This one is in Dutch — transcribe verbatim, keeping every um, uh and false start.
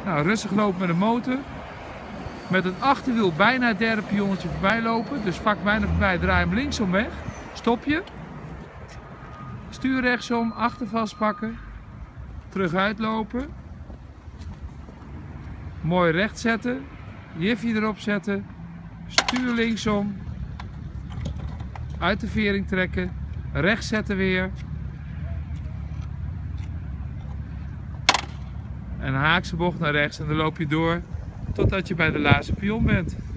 Nou, rustig lopen met de motor. Met het achterwiel bijna het derde pionnetje voorbij lopen. Dus vak bijna voorbij, draai hem linksom weg. Stop je. Stuur rechtsom, achter vastpakken. Terug uitlopen. Mooi recht zetten. Jiffy erop zetten. Stuur linksom. Uit de vering trekken. Rechts zetten weer. En een haakse bocht naar rechts en dan loop je door totdat je bij de laatste pion bent.